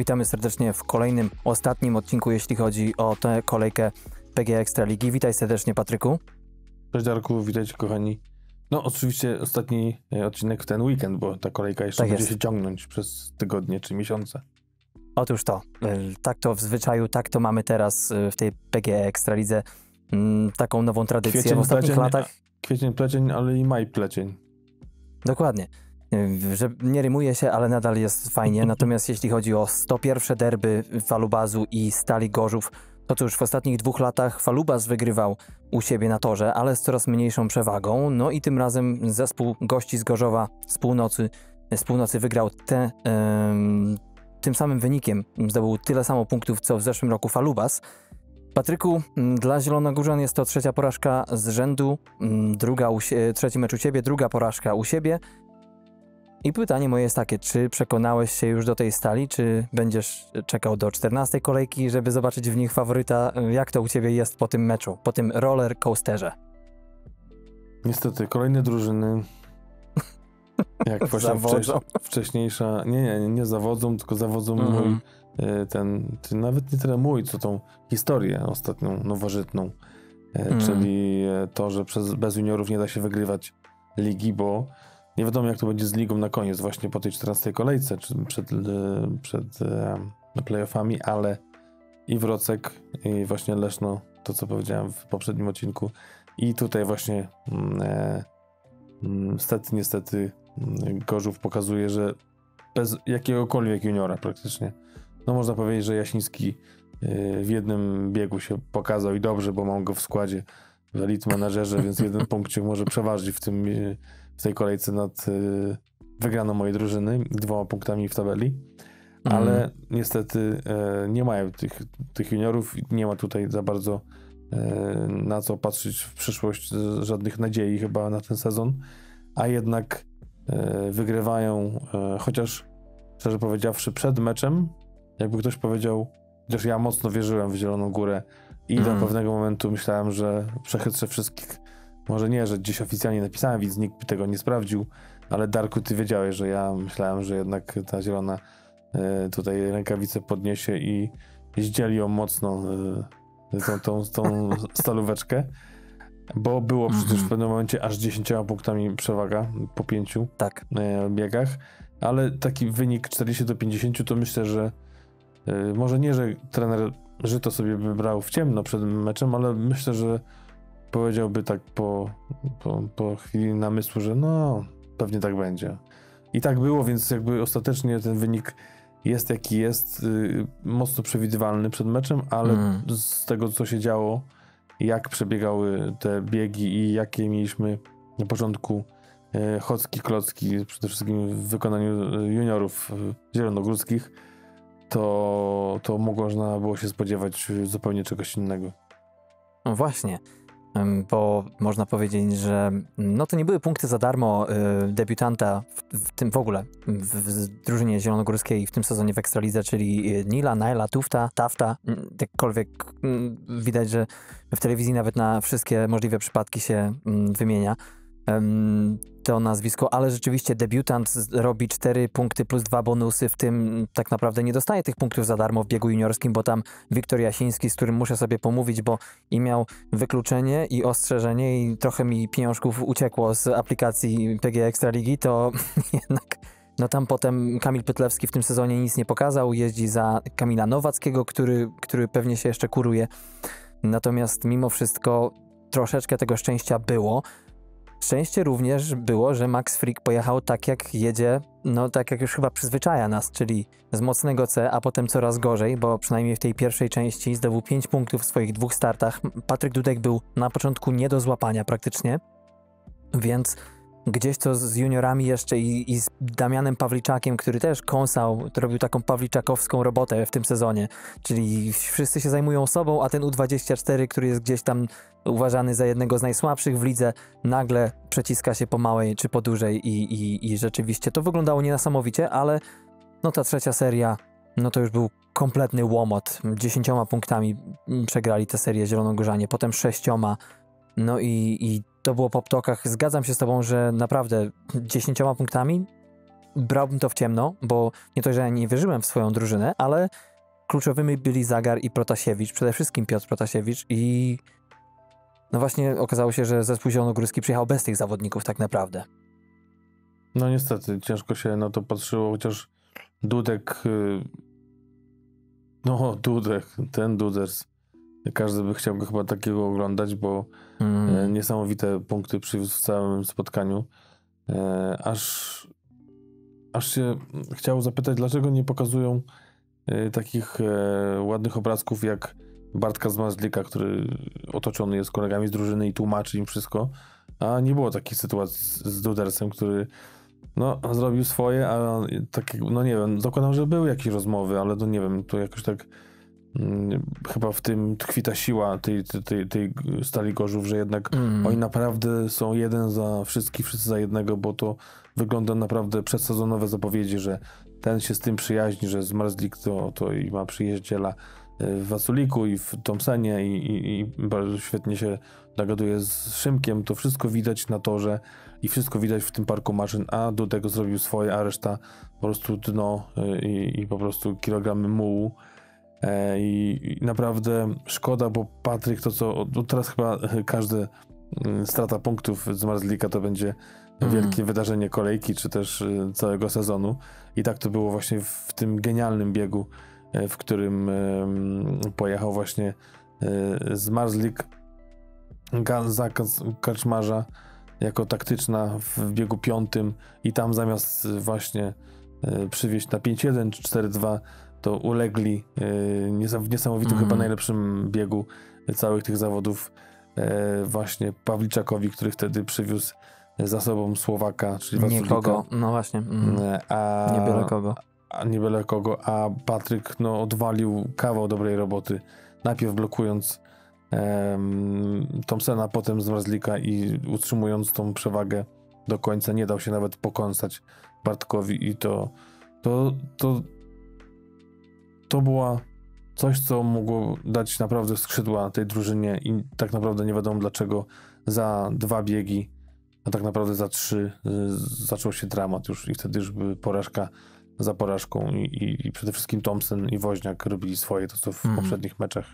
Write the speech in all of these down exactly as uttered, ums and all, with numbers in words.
Witamy serdecznie w kolejnym, ostatnim odcinku, jeśli chodzi o tę kolejkę P G A Ekstraligi. Witaj serdecznie, Patryku. Cześć, Darku, witajcie, kochani. No oczywiście ostatni odcinek w ten weekend, bo ta kolejka jeszcze tak będzie jest. się ciągnąć przez tygodnie czy miesiące. Otóż to, tak to w zwyczaju, tak to mamy teraz w tej P G A Ekstralidze, taką nową tradycję Kwiecień, w ostatnich plecień, latach. Kwiecień, plecień, ale i maj, plecień. Dokładnie. Że nie rymuje się, ale nadal jest fajnie. Natomiast jeśli chodzi o sto pierwsze derby Falubazu i Stali Gorzów, to cóż, w ostatnich dwóch latach Falubaz wygrywał u siebie na torze, ale z coraz mniejszą przewagą. No i tym razem zespół gości z Gorzowa z północy, z północy wygrał te, ym, tym samym wynikiem. Zdobył tyle samo punktów, co w zeszłym roku Falubaz. Patryku, dla Zielonogórzan jest to trzecia porażka z rzędu, druga u sie- trzeci mecz u ciebie, druga porażka u siebie. I pytanie moje jest takie, czy przekonałeś się już do tej Stali, czy będziesz czekał do czternastej kolejki, żeby zobaczyć w nich faworyta? Jak to u ciebie jest po tym meczu, po tym roller coasterze? Niestety, kolejne drużyny, jak właśnie wcześ, wcześniejsza, nie, nie, nie zawodzą, tylko zawodzą mm. mój, ten, ten, nawet nie tyle mój, co tą historię ostatnią, nowożytną, mm. czyli to, że przez, bez juniorów nie da się wygrywać ligi, bo nie wiadomo, jak to będzie z ligą na koniec, właśnie po tej czternastej kolejce, czy przed, przed playoffami, ale i Wrocek, i właśnie Leszno, to co powiedziałem w poprzednim odcinku, i tutaj właśnie e, niestety, niestety Gorzów pokazuje, że bez jakiegokolwiek juniora praktycznie, no można powiedzieć, że Jasiński w jednym biegu się pokazał i dobrze, bo mam go w składzie w elite managerze, więc jeden punkcik może przeważyć w tym w tej kolejce nad y, wygraną mojej drużyny, dwoma punktami w tabeli, ale mm. niestety y, nie mają tych, tych juniorów, nie ma tutaj za bardzo y, na co patrzeć w przyszłość, żadnych nadziei chyba na ten sezon, a jednak y, wygrywają, y, chociaż szczerze powiedziawszy przed meczem, jakby ktoś powiedział, chociaż ja mocno wierzyłem w Zieloną Górę i mm. do pewnego momentu myślałem, że przechytrzę wszystkich. Może nie, że gdzieś oficjalnie napisałem, więc nikt by tego nie sprawdził, ale Darku, ty wiedziałeś, że ja myślałem, że jednak ta Zielona y, tutaj rękawicę podniesie i zdzieli ją mocno y, tą, tą, tą stalóweczkę, bo było mm-hmm. przecież w pewnym momencie aż dziesięcioma punktami przewaga po pięciu tak. y, biegach, ale taki wynik czterdzieści do pięćdziesięciu to myślę, że y, może nie, że trener Żyto sobie wybrał w ciemno przed meczem, ale myślę, że powiedziałby tak po, po, po chwili namysłu, że no, pewnie tak będzie. I tak było, więc jakby ostatecznie ten wynik jest jaki jest, yy, mocno przewidywalny przed meczem, ale mm. z tego, co się działo, jak przebiegały te biegi i jakie mieliśmy na początku yy, chocki, klocki, przede wszystkim w wykonaniu juniorów yy, zielonogórskich, to, to można było się spodziewać zupełnie czegoś innego. No właśnie. Bo można powiedzieć, że no to nie były punkty za darmo y, debiutanta w, w tym w ogóle, w, w drużynie zielonogórskiej w tym sezonie w Ekstralidze, czyli Nila, Naila, Tufta, Tafta, jakkolwiek y, widać, że w telewizji nawet na wszystkie możliwe przypadki się y, wymienia y, to nazwisko, ale rzeczywiście debiutant robi cztery punkty plus dwa bonusy, w tym tak naprawdę nie dostaje tych punktów za darmo w biegu juniorskim, bo tam Wiktor Jasiński, z którym muszę sobie pomówić, bo i miał wykluczenie i ostrzeżenie i trochę mi pieniążków uciekło z aplikacji P G A Ekstraligi, to jednak no tam potem Kamil Pytlewski w tym sezonie nic nie pokazał, jeździ za Kamila Nowackiego, który, który pewnie się jeszcze kuruje. Natomiast mimo wszystko troszeczkę tego szczęścia było. Szczęście również było, że Max Frick pojechał tak jak jedzie, no tak jak już chyba przyzwyczaja nas, czyli z mocnego C, a potem coraz gorzej, bo przynajmniej w tej pierwszej części zdobył pięć punktów w swoich dwóch startach. Patryk Dudek był na początku nie do złapania praktycznie, więc gdzieś to z juniorami jeszcze i, i z Damianem Pawliczakiem, który też kąsał, robił taką pawliczakowską robotę w tym sezonie, czyli wszyscy się zajmują sobą, a ten U dwadzieścia cztery, który jest gdzieś tam uważany za jednego z najsłabszych w lidze, nagle przeciska się po małej czy po dużej i, i, i rzeczywiście to wyglądało niesamowicie, ale no ta trzecia seria, no to już był kompletny łomot. Dziesięcioma punktami przegrali tę serię Zielonogórzanie, potem sześcioma, no i, i to było po ptokach. Zgadzam się z tobą, że naprawdę dziesięcioma punktami brałbym to w ciemno, bo nie to, że ja nie wierzyłem w swoją drużynę, ale kluczowymi byli Zagar i Protasiewicz, przede wszystkim Piotr Protasiewicz i no właśnie okazało się, że zespół zielonogórski przyjechał bez tych zawodników tak naprawdę. No niestety, ciężko się na to patrzyło, chociaż Dudek, no Dudek, ten Duders, każdy by chciał go chyba takiego oglądać, bo mm. niesamowite punkty przywiózł w całym spotkaniu. Aż, aż się chciał zapytać, dlaczego nie pokazują takich ładnych obrazków jak Bartka Zmarzlika, który otoczony jest kolegami z drużyny i tłumaczy im wszystko, a nie było takiej sytuacji z Dudersem, który no, zrobił swoje, a tak, no nie wiem, zakładam, że były jakieś rozmowy, ale to nie wiem, to jakoś tak hmm, chyba w tym tkwi ta siła tej, tej, tej, tej Stali Gorzów, że jednak mm. oni naprawdę są jeden za wszystkich, wszyscy za jednego, bo to wygląda naprawdę przedsezonowe zapowiedzi, że ten się z tym przyjaźni, że Zmarzlik to, to i ma przyjaciela w Waculiku i w Thompsonie i, i, i bardzo świetnie się dogaduje z Szymkiem, to wszystko widać na torze i wszystko widać w tym parku maszyn, a Dudek zrobił swoje, a reszta po prostu dno i, i po prostu kilogramy mułu. E, i, I naprawdę szkoda, bo Patryk to co, no teraz chyba każda strata punktów z Marzlika to będzie wielkie mm. wydarzenie kolejki, czy też całego sezonu. I tak to było właśnie w tym genialnym biegu, w którym pojechał właśnie Zmarzlik, zakaz Kaczmarza jako taktyczna w biegu piątym i tam zamiast właśnie przywieźć na pięć jeden czy cztery dwa, to ulegli w niesamowitym mm. chyba najlepszym biegu całych tych zawodów właśnie Pawliczakowi, który wtedy przywiózł za sobą Słowaka, czyli Waculika. Nikogo, no właśnie. Mm. A, nie byle kogo. A nie byle kogo, a Patryk no, odwalił kawał dobrej roboty. Najpierw blokując um, Thompsona, potem Zmarzlika i utrzymując tą przewagę do końca. Nie dał się nawet pokąsać Bartkowi i to to, to to była coś, co mogło dać naprawdę skrzydła tej drużynie i tak naprawdę nie wiadomo dlaczego za dwa biegi, a tak naprawdę za trzy y, zaczął się dramat już i wtedy już były porażka za porażką i, i, i przede wszystkim Thompson i Woźniak robili swoje, to co w mm. poprzednich meczach.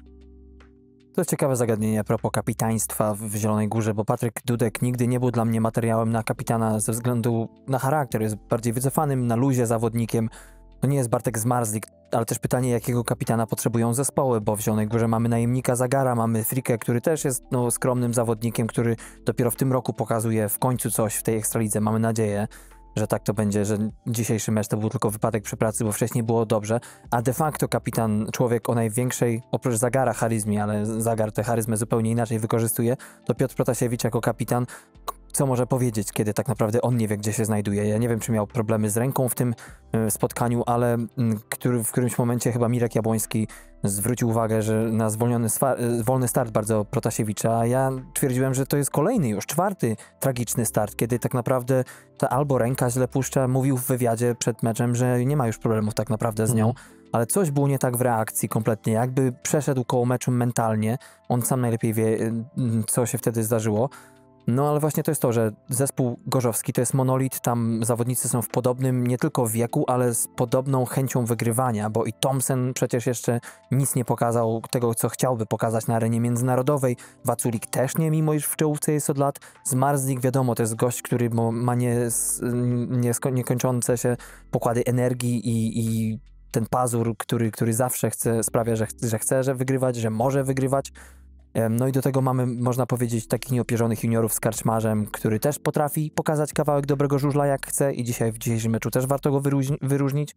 To jest ciekawe zagadnienie a propos kapitaństwa w Zielonej Górze, bo Patryk Dudek nigdy nie był dla mnie materiałem na kapitana ze względu na charakter. Jest bardziej wycofanym, na luzie zawodnikiem. To nie jest Bartek Zmarzlik, ale też pytanie, jakiego kapitana potrzebują zespoły, bo w Zielonej Górze mamy najemnika Zagara, mamy Frikę, który też jest no, skromnym zawodnikiem, który dopiero w tym roku pokazuje w końcu coś w tej Ekstralidze. Mamy nadzieję, że tak to będzie, że dzisiejszy mecz to był tylko wypadek przy pracy, bo wcześniej było dobrze, a de facto kapitan, człowiek o największej, oprócz Zagara, charyzmie, ale Zagar tę charyzmę zupełnie inaczej wykorzystuje, to Piotr Protasiewicz jako kapitan, co może powiedzieć, kiedy tak naprawdę on nie wie, gdzie się znajduje. Ja nie wiem, czy miał problemy z ręką w tym y, spotkaniu, ale y, który, w którymś momencie chyba Mirek Jabłoński zwrócił uwagę, że na zwolniony y, wolny start bardzo Protasiewicza, a ja twierdziłem, że to jest kolejny już, czwarty tragiczny start, kiedy tak naprawdę ta albo ręka źle puszcza, mówił w wywiadzie przed meczem, że nie ma już problemów tak naprawdę z nią, ale coś było nie tak w reakcji kompletnie, jakby przeszedł koło meczu mentalnie, on sam najlepiej wie, y, co się wtedy zdarzyło. No ale właśnie to jest to, że zespół gorzowski to jest monolit, tam zawodnicy są w podobnym nie tylko wieku, ale z podobną chęcią wygrywania, bo i Thompson przecież jeszcze nic nie pokazał tego, co chciałby pokazać na arenie międzynarodowej. Waculik też nie, mimo iż w czołówce jest od lat. Zmarzlik, wiadomo, to jest gość, który ma nie, nie, niekończące się pokłady energii i, i ten pazur, który, który zawsze chce, sprawia, że, że chce że wygrywać, że może wygrywać. No i do tego mamy, można powiedzieć, takich nieopierzonych juniorów z Karczmarzem, który też potrafi pokazać kawałek dobrego żużla jak chce i dzisiaj w dzisiejszym meczu też warto go wyróżni- wyróżnić.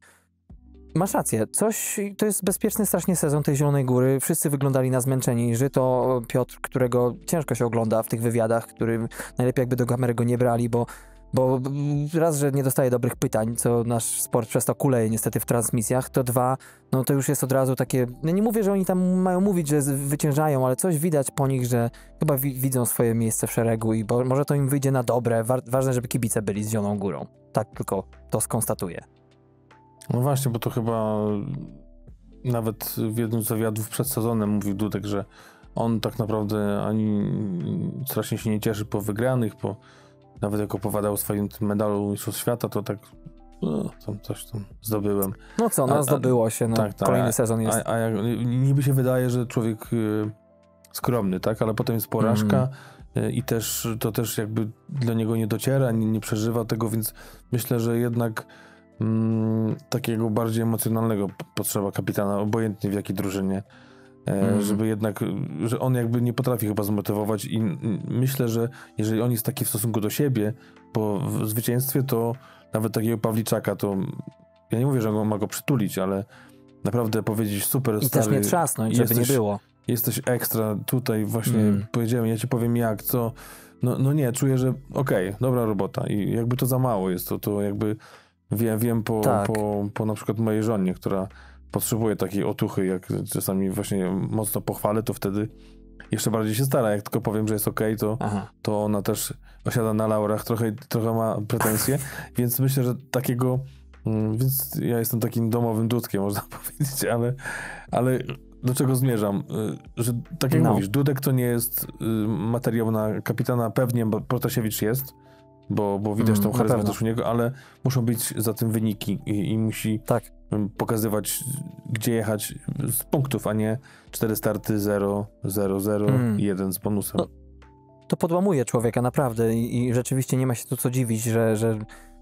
Masz rację, coś, to jest bezpieczny strasznie sezon tej Zielonej Góry, wszyscy wyglądali na zmęczeni, Żyto, Piotr, którego ciężko się ogląda w tych wywiadach, który najlepiej jakby do kamery go nie brali, bo Bo raz, że nie dostaje dobrych pytań, co nasz sport przez to kuleje niestety w transmisjach, to dwa, no to już jest od razu takie, no nie mówię, że oni tam mają mówić, że wyciężają, ale coś widać po nich, że chyba wi- widzą swoje miejsce w szeregu i bo, może to im wyjdzie na dobre. Wa- ważne, żeby kibice byli z Zieloną Górą. Tak tylko to skonstatuję. No właśnie, bo to chyba nawet w jednym z wywiadów przed sezonem mówił Dudek, że on tak naprawdę ani strasznie się nie cieszy po wygranych, po nawet jak opowiadał o swoim medalu Mistrzostw Świata, to tak no, tam coś tam zdobyłem. No co, no a, zdobyło się, no tak, tak, kolejny sezon jest. A, a jak, niby się wydaje, że człowiek y, skromny, tak, ale potem jest porażka mm. y, i też to też jakby dla niego nie dociera, nie, nie przeżywa tego, więc myślę, że jednak mm, takiego bardziej emocjonalnego potrzeba kapitana, obojętnie w jakiej drużynie. Mm. Żeby jednak, że on jakby nie potrafi chyba zmotywować i myślę, że jeżeli on jest taki w stosunku do siebie po zwycięstwie, to nawet takiego Pawliczaka, to ja nie mówię, że on ma go przytulić, ale naprawdę powiedzieć super I stary, też nie trzasnąć, żeby jesteś, nie było. Jesteś ekstra, tutaj właśnie mm. powiedziałem, ja ci powiem jak, co, no, no nie, czuję, że okej, okay, dobra robota i jakby to za mało jest, to, to jakby wiem, wiem po, tak. po, po na przykład mojej żonie, która potrzebuje takiej otuchy, jak czasami właśnie mocno pochwalę, to wtedy jeszcze bardziej się stara. Jak tylko powiem, że jest okej, okay, to, to ona też osiada na laurach, trochę, trochę ma pretensje, więc myślę, że takiego, więc ja jestem takim domowym Dudkiem, można powiedzieć, ale, ale do czego zmierzam? Że tak jak no. mówisz, Dudek to nie jest materiał na kapitana, pewnie, bo Protasiewicz jest, bo, bo widać mm, tą charyzmę też u niego, ale muszą być za tym wyniki i, i musi tak. pokazywać, gdzie jechać z punktów, a nie cztery starty, zero, zero, zero, mm. jeden z bonusem. No, to podłamuje człowieka naprawdę i, i rzeczywiście nie ma się tu co dziwić, że, że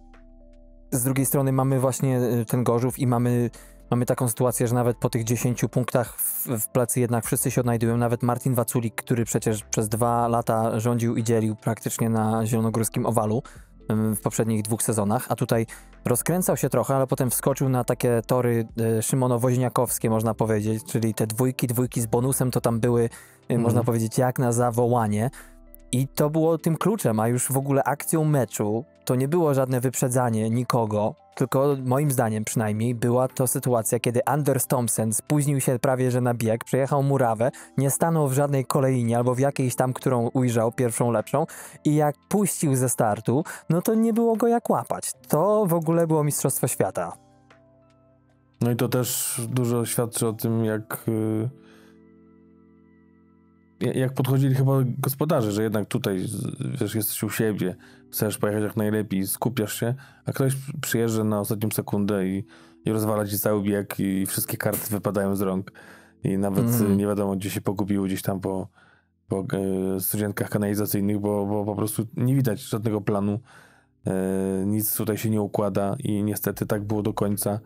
z drugiej strony mamy właśnie ten Gorzów i mamy, mamy taką sytuację, że nawet po tych dziesięciu punktach w, w plecy jednak wszyscy się odnajdują. Nawet Martin Waculik, który przecież przez dwa lata rządził i dzielił praktycznie na zielonogórskim owalu w poprzednich dwóch sezonach, a tutaj rozkręcał się trochę, ale potem wskoczył na takie tory y, Szymono-Woźniakowskie, można powiedzieć, czyli te dwójki, dwójki z bonusem to tam były, y, mm. można powiedzieć, jak na zawołanie. I to było tym kluczem, a już w ogóle akcją meczu to nie było żadne wyprzedzanie nikogo, tylko moim zdaniem przynajmniej była to sytuacja, kiedy Anders Thompson spóźnił się prawie że na bieg, przejechał murawę, nie stanął w żadnej kolejnie albo w jakiejś tam, którą ujrzał, pierwszą lepszą i jak puścił ze startu, no to nie było go jak łapać. To w ogóle było Mistrzostwo Świata. No i to też dużo świadczy o tym, jak... Yy... jak podchodzili chyba gospodarze, że jednak tutaj, wiesz, jesteś u siebie, chcesz pojechać jak najlepiej, skupiasz się, a ktoś przyjeżdża na ostatnią sekundę i, i rozwala ci cały bieg i wszystkie karty wypadają z rąk i nawet mm. nie wiadomo, gdzie się pogubiły gdzieś tam po, po e, studziankach kanalizacyjnych, bo, bo po prostu nie widać żadnego planu, e, nic tutaj się nie układa i niestety tak było do końca.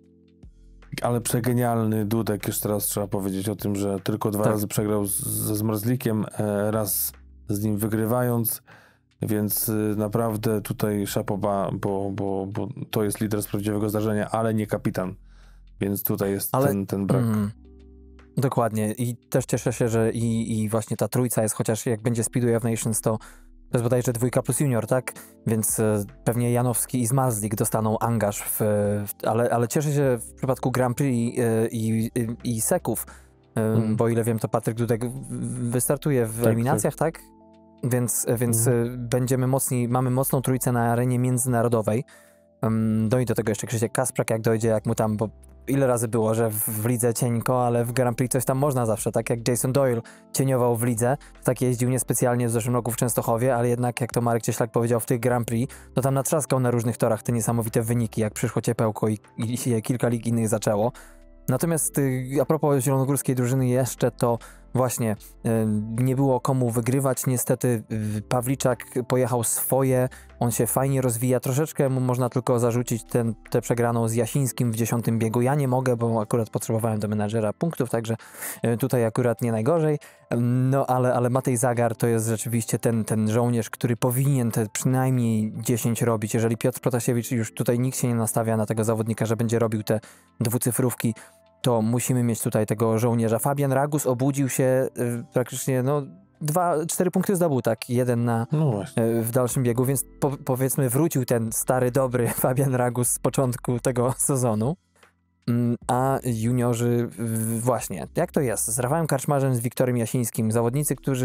Ale przegenialny Dudek, jeszcze raz trzeba powiedzieć o tym, że tylko dwa tak. razy przegrał z, ze Zmarzlikiem, raz z nim wygrywając, więc naprawdę tutaj szapoba, bo, bo, bo to jest lider z prawdziwego zdarzenia, ale nie kapitan, więc tutaj jest ale, ten, ten brak. Mm, dokładnie i też cieszę się, że i, i właśnie ta trójca jest, chociaż jak będzie Speedway of Nations, to to jest bodajże dwójka plus junior, tak? Więc e, pewnie Janowski i Zmarzlik dostaną angaż, w, w, ale, ale cieszę się w przypadku Grand Prix i, i, i, i Seków, e, mm. bo ile wiem, to Patryk Dudek wystartuje w tak, eliminacjach, tak? tak? Więc, więc mm. będziemy mocni, mamy mocną trójcę na arenie międzynarodowej. Um, no i do tego jeszcze Krzysiek Kasprzak, jak dojdzie, jak mu tam, bo ile razy było, że w, w lidze cienko, ale w Grand Prix coś tam można zawsze, tak jak Jason Doyle cieniował w lidze, tak jeździł niespecjalnie w zeszłym roku w Częstochowie, ale jednak jak to Marek Cieślak powiedział w tych Grand Prix, to tam natrzaskał na różnych torach te niesamowite wyniki, jak przyszło ciepełko i, i się kilka lig innych zaczęło. Natomiast a propos zielonogórskiej drużyny jeszcze, to właśnie nie było komu wygrywać. Niestety Pawliczak pojechał swoje, on się fajnie rozwija. Troszeczkę mu można tylko zarzucić ten, tę przegraną z Jasińskim w dziesiątym biegu. Ja nie mogę, bo akurat potrzebowałem do menadżera punktów, także tutaj akurat nie najgorzej. No ale, ale Matej Zagar to jest rzeczywiście ten, ten żołnierz, który powinien te przynajmniej dziesięć robić. Jeżeli Piotr Protasiewicz, już tutaj nikt się nie nastawia na tego zawodnika, że będzie robił te dwucyfrówki, to musimy mieć tutaj tego żołnierza. Fabian Ragus obudził się y, praktycznie, no, dwa, cztery punkty zdobył, tak, jeden na, no y, w dalszym biegu, więc po, powiedzmy wrócił ten stary, dobry Fabian Ragus z początku tego sezonu. Mm, a juniorzy, y, właśnie, jak to jest? Z Rafałem Karczmarzem, z Wiktorem Jasińskim, zawodnicy, którzy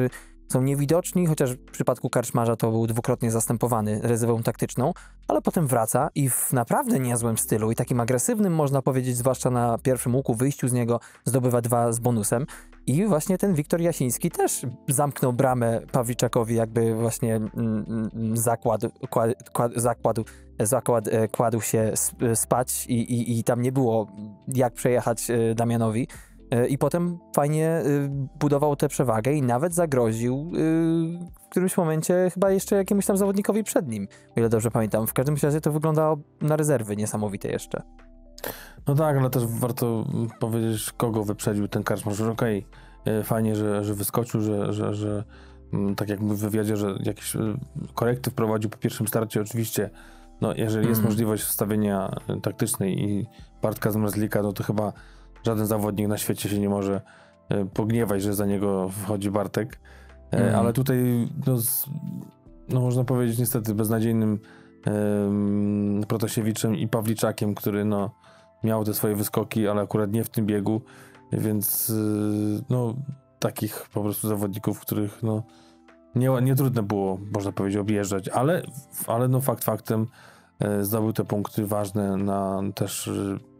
są niewidoczni, chociaż w przypadku Karczmarza to był dwukrotnie zastępowany rezerwą taktyczną, ale potem wraca i w naprawdę niezłym stylu i takim agresywnym, można powiedzieć, zwłaszcza na pierwszym łuku, wyjściu z niego, zdobywa dwa z bonusem. I właśnie ten Wiktor Jasiński też zamknął bramę Pawliczakowi, jakby właśnie mm, zakład, kład, kład, zakładł, zakład e, kładł się spać i, i, i tam nie było jak przejechać e, Damianowi. I potem fajnie budował tę przewagę i nawet zagroził w którymś momencie chyba jeszcze jakiemuś tam zawodnikowi przed nim, o ile dobrze pamiętam. W każdym razie to wyglądało na rezerwy niesamowite jeszcze. No tak, ale też warto powiedzieć, kogo wyprzedził ten Karczmarz. Okej, okay, fajnie, że, że wyskoczył, że, że, że tak jak mówił w wywiadzie, że jakieś korekty wprowadził po pierwszym starcie. Oczywiście, no jeżeli mm. jest możliwość wstawienia taktycznej i Bartka Zmarzlika, no to chyba żaden zawodnik na świecie się nie może e, pogniewać, że za niego wchodzi Bartek, e, mm. ale tutaj no, z, no można powiedzieć niestety beznadziejnym e, Protasiewiczem i Pawliczakiem, który no miał te swoje wyskoki, ale akurat nie w tym biegu, więc e, no takich po prostu zawodników, których no nie, nie trudno było, można powiedzieć, objeżdżać, ale, ale no fakt faktem e, zdobył te punkty ważne na też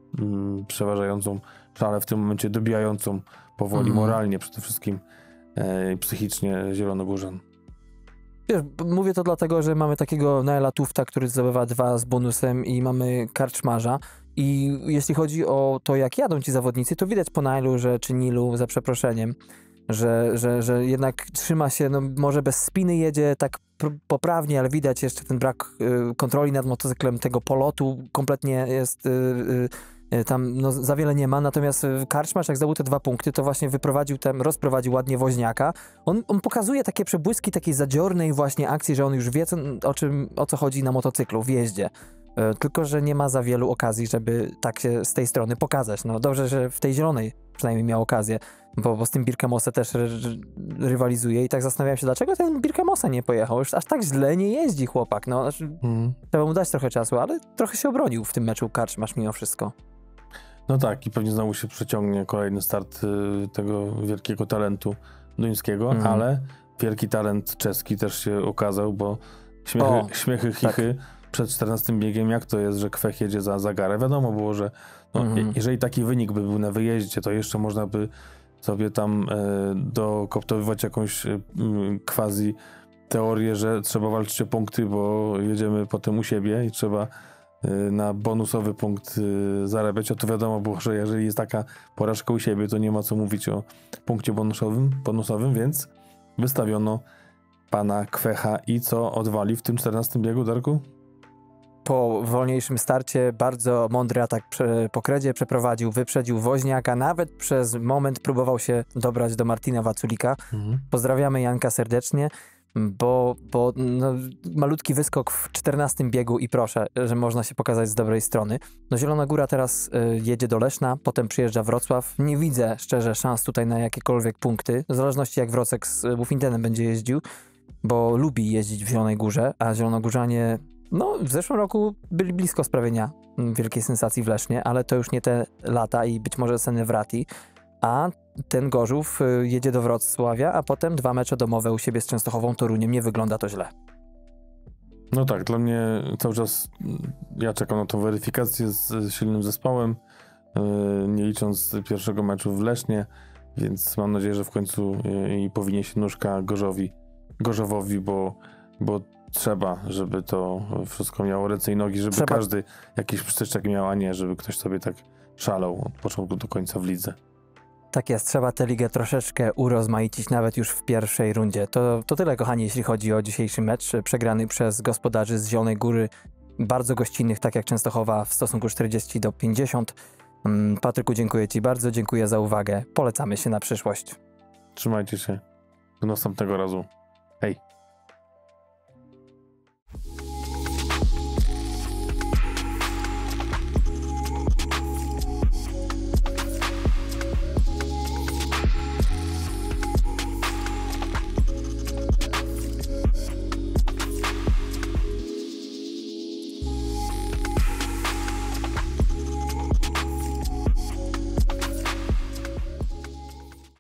e, przeważającą szalę w tym momencie, dobijającą powoli mm. moralnie przede wszystkim e, i psychicznie Zielonogórzan. Wiesz, mówię to dlatego, że mamy takiego Naela Tufta, który zdobywa dwa z bonusem i mamy Karczmarza i jeśli chodzi o to, jak jadą ci zawodnicy, to widać po Naelu, że czy Nilu, za przeproszeniem, że, że, że jednak trzyma się, no może bez spiny jedzie tak poprawnie, ale widać jeszcze ten brak y, kontroli nad motocyklem, tego polotu kompletnie jest y, y, tam no, za wiele nie ma, natomiast Karczmarz, jak zdobył te dwa punkty, to właśnie wyprowadził tam, rozprowadził ładnie Woźniaka. On, on pokazuje takie przebłyski takiej zadziornej właśnie akcji, że on już wie, co, o czym, o co chodzi na motocyklu, w jeździe. E, tylko, że nie ma za wielu okazji, żeby tak się z tej strony pokazać. No dobrze, że w tej zielonej przynajmniej miał okazję, bo, bo z tym Birkemose też ry, ry, rywalizuje i tak zastanawiam się, dlaczego ten Birkemose nie pojechał? Już aż tak źle nie jeździ chłopak, no. Znaczy, mm. Trzeba mu dać trochę czasu, ale trochę się obronił w tym meczu Karczmarz mimo wszystko. No tak, i pewnie znowu się przeciągnie kolejny start y, tego wielkiego talentu duńskiego, mm. ale wielki talent czeski też się okazał, bo śmiechy, o, śmiechy chichy tak. Przed czternastym biegiem, jak to jest, że Kwech jedzie za Zagarę? Wiadomo było, że no, mm. jeżeli taki wynik by był na wyjeździe, to jeszcze można by sobie tam e, dokoptowywać jakąś e, quasi teorię, że trzeba walczyć o punkty, bo jedziemy potem u siebie i trzeba na bonusowy punkt zarabiać, a to wiadomo było, że jeżeli jest taka porażka u siebie, to nie ma co mówić o punkcie bonusowym, bonusowym, więc wystawiono pana Kwecha i co odwali w tym czternastym biegu, Darku? Po wolniejszym starcie bardzo mądry atak po kredzie przeprowadził, wyprzedził Woźniaka, nawet przez moment próbował się dobrać do Martina Waculika. Mhm. Pozdrawiamy Janka serdecznie. Bo, bo no, malutki wyskok w czternastym biegu i proszę, że można się pokazać z dobrej strony. No Zielona Góra teraz y, jedzie do Leszna, potem przyjeżdża Wrocław. Nie widzę szczerze szans tutaj na jakiekolwiek punkty, w zależności jak Wrocek z Bufintenem będzie jeździł, bo lubi jeździć w Zielonej Górze, a Zielonogórzanie no w zeszłym roku byli blisko sprawienia wielkiej sensacji w Lesznie, ale to już nie te lata i być może Seny Wrati. A ten Gorzów jedzie do Wrocławia, a potem dwa mecze domowe u siebie z Częstochową, Toruniem. Nie wygląda to źle. No tak, dla mnie cały czas ja czekam na tą weryfikację z silnym zespołem, nie licząc pierwszego meczu w Lesznie, więc mam nadzieję, że w końcu i powinie się nóżka Gorzowi, Gorzowowi, bo, bo trzeba, żeby to wszystko miało ręce i nogi, żeby trzeba. Każdy jakiś przyczek miał, a nie, żeby ktoś sobie tak szalał od początku do końca w lidze. Tak jest, trzeba tę ligę troszeczkę urozmaicić nawet już w pierwszej rundzie. To, to tyle, kochani, jeśli chodzi o dzisiejszy mecz przegrany przez gospodarzy z Zielonej Góry, bardzo gościnnych, tak jak Częstochowa w stosunku czterdzieści do pięćdziesięciu. Patryku, dziękuję ci bardzo, dziękuję za uwagę. Polecamy się na przyszłość. Trzymajcie się. Do następnego razu.